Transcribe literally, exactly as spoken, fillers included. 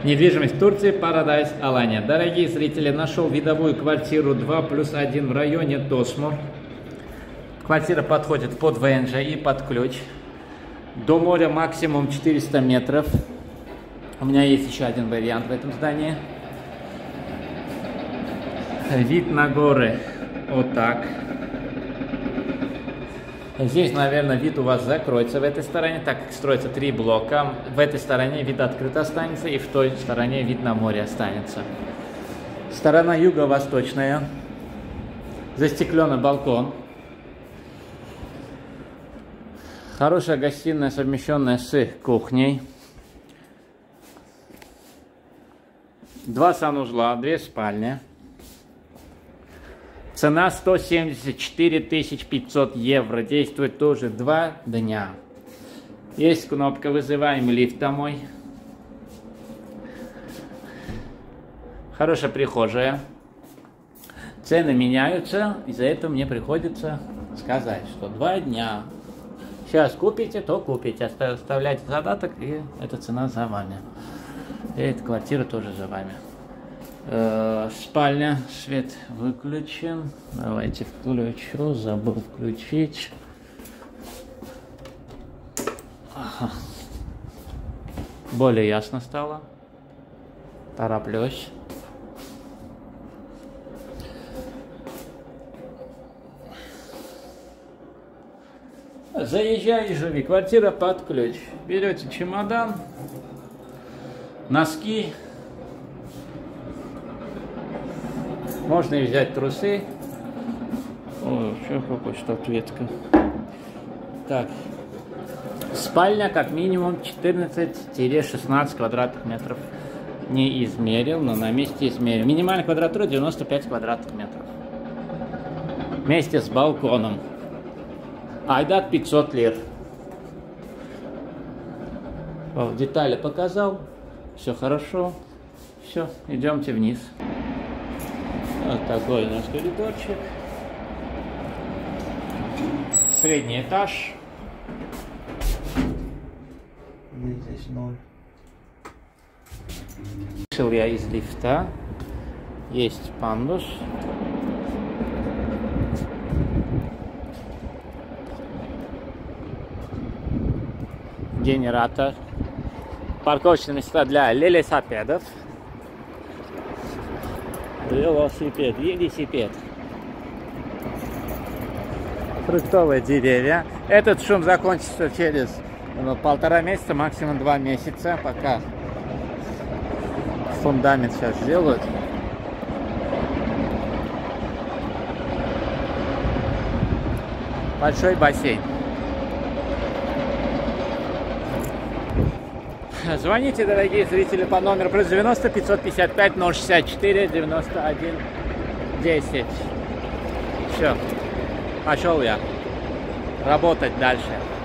Недвижимость в Турции, Paradise Alanya. Дорогие зрители, нашел видовую квартиру два плюс один в районе Тосмур. Квартира подходит под ВНЖ и под ключ. До моря максимум четыреста метров. У меня есть еще один вариант в этом здании. Вид на горы вот так. Здесь, наверное, вид у вас закроется в этой стороне, так как строится три блока. В этой стороне вид открыт останется, и в той стороне вид на море останется. Сторона юго-восточная. Застекленный балкон. Хорошая гостиная, совмещенная с кухней. Два санузла, две спальни. Цена сто семьдесят четыре тысячи пятьсот евро. Действует тоже два дня. Есть кнопка «Вызываем лифт домой». Хорошая прихожая. Цены меняются. Из-за этого мне приходится сказать, что два дня. Сейчас купите, то купите. Оставляйте задаток, и эта цена за вами. И эта квартира тоже за вами. Спальня, свет выключен. Давайте включу, забыл включить. Ага. Более ясно стало. Тороплюсь. Заезжай и живи. Квартира под ключ. Берете чемодан, носки. Можно и взять трусы. О, что какой статуэтка. Так. Спальня как минимум четырнадцать-шестнадцать квадратных метров. Не измерил, но на месте измерил. Минимальная квадратура девяносто пять квадратных метров. Вместе с балконом. Айдат пятьсот лир. О, детали показал. Все хорошо. Все, идемте вниз. Вот такой у нас коридорчик. Средний этаж. Здесь ноль. Вышел я из лифта. Есть пандус. Генератор. Парковочные места для велосипедов. Велосипед, велосипед. Фруктовые деревья. Этот шум закончится через ну, полтора месяца, максимум два месяца, пока фундамент сейчас сделают. Большой бассейн. Звоните, дорогие зрители, по номеру плюс девяносто пятьсот пятьдесят пять ноль шестьдесят четыре девяносто один десять. Все, пошел я работать дальше.